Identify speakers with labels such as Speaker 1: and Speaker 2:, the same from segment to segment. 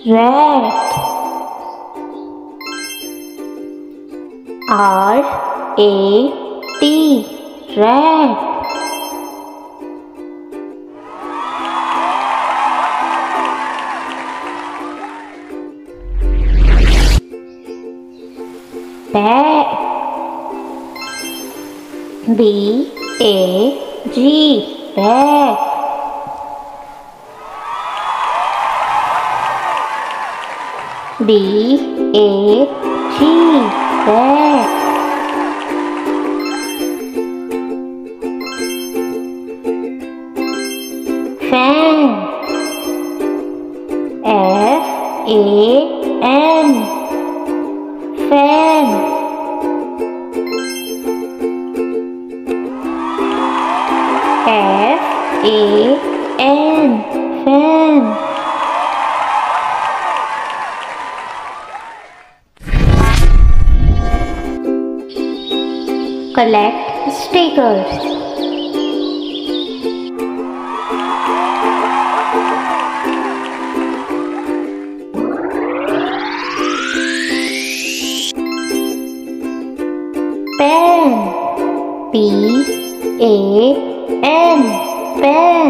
Speaker 1: rat. R-A-T, rat. Bag. B-A-G, bag. B-A-G, bag. Fan. F-A-N, fan. F-A-N, fan. Collect stickers. Pen. P-A-N, pen.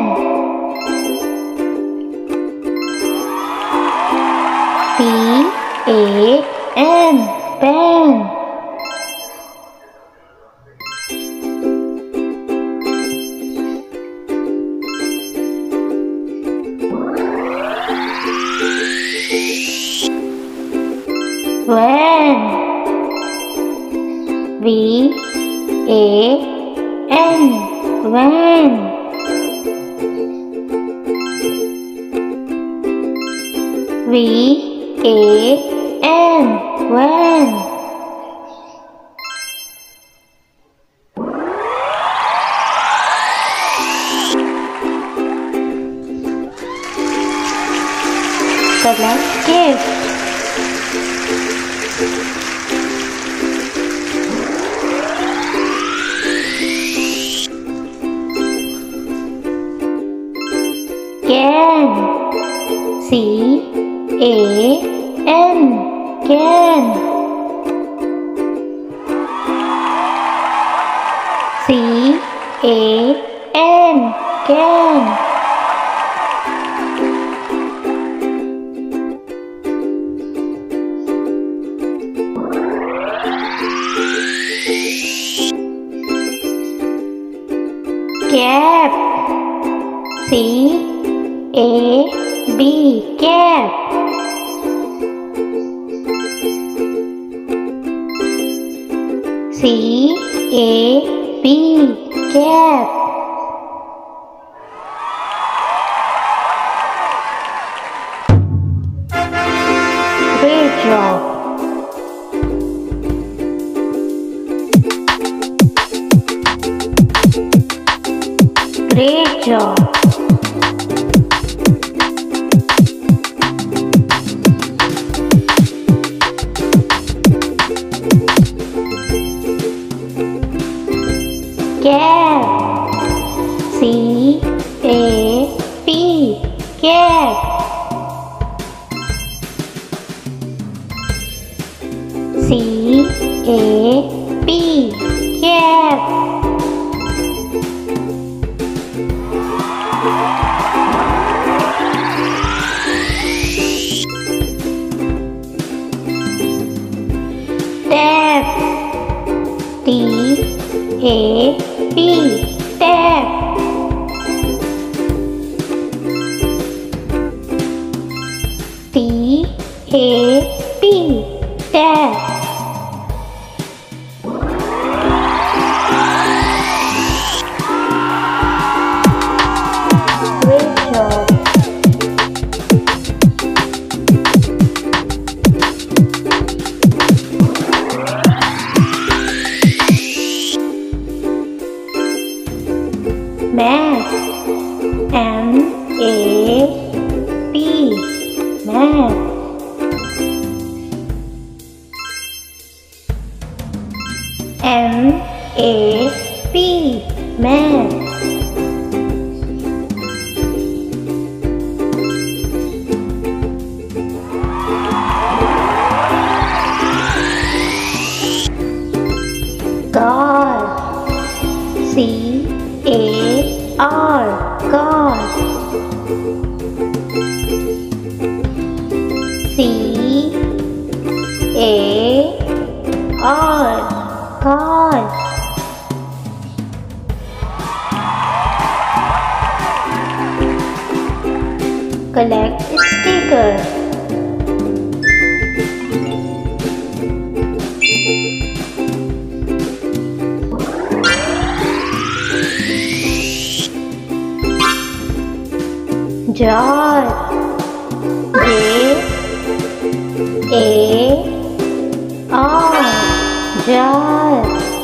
Speaker 1: P-A-N, pen. Van. V-A-N, van. V-A-N, van. Collect gifts. Can. C-A-N, can. C-A-N, can. Cap. C-A-B, cap. C-A-B, cap. Great job. Great job. Cap. C-A-P, cap. C-A-P, cap. Tap. T-A-P, tap. T-A-P, tap. Great job. Map. M-A-P, map. M-A-P, map. Collect stickers. Jar. J-A-R. Jar.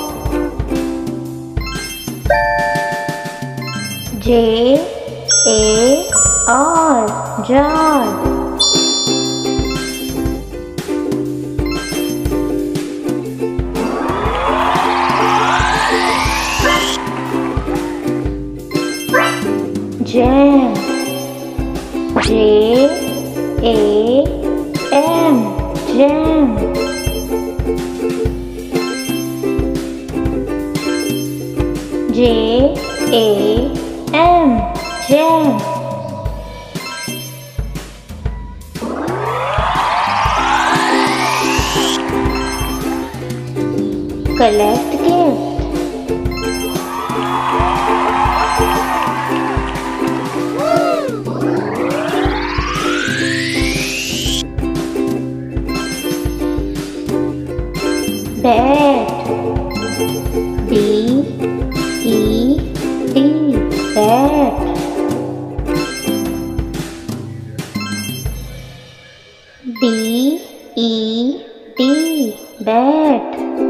Speaker 1: J-A-R. Jar. Jam. J-A-M. Jam. J-A-M. Jam. Collect gift. Bed. B-E-D. Bed. B-E-D. Bed.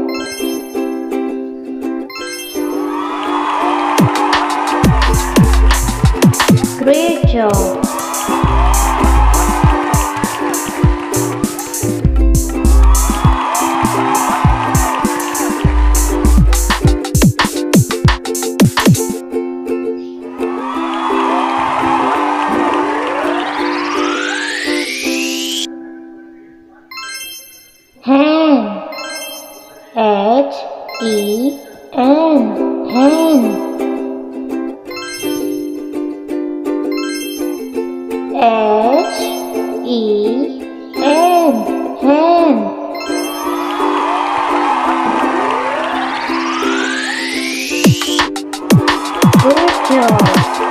Speaker 1: Great job. Hen. H-E-N. Hen. H-E-N. Hen. Good job.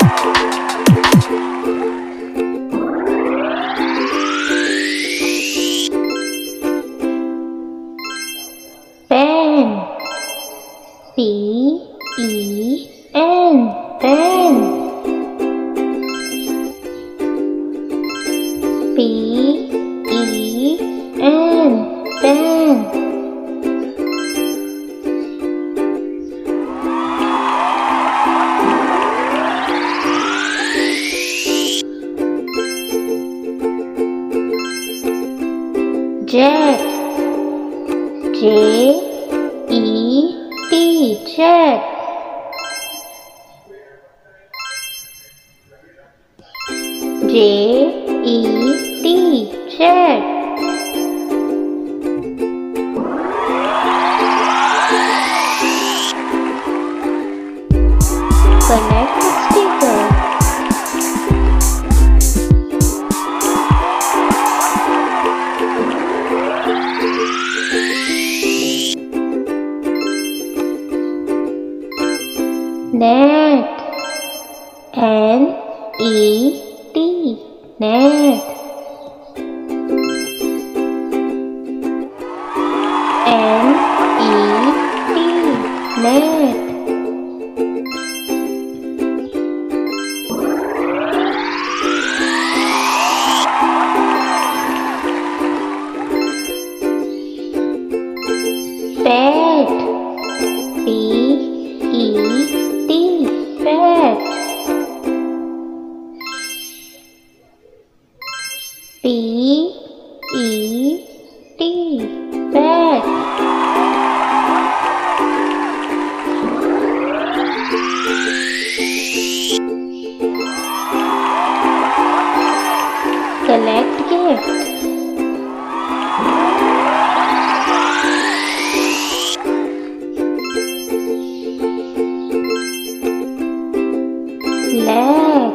Speaker 1: Pen. P-E-N. Pen. P-E-N. Pen. Jet. J-E-T. Jet. J-E-T. Jet. Collect stickers. Net. N-E-T. Net. N-E-T. Net. Pet. P-E-T. Pet. P-E-T. Pet. Collect gift. Leg.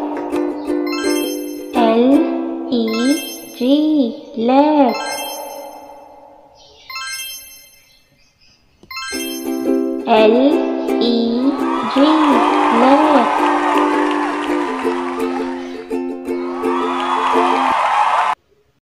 Speaker 1: L-E-G. Leg. L-E-G. Leg.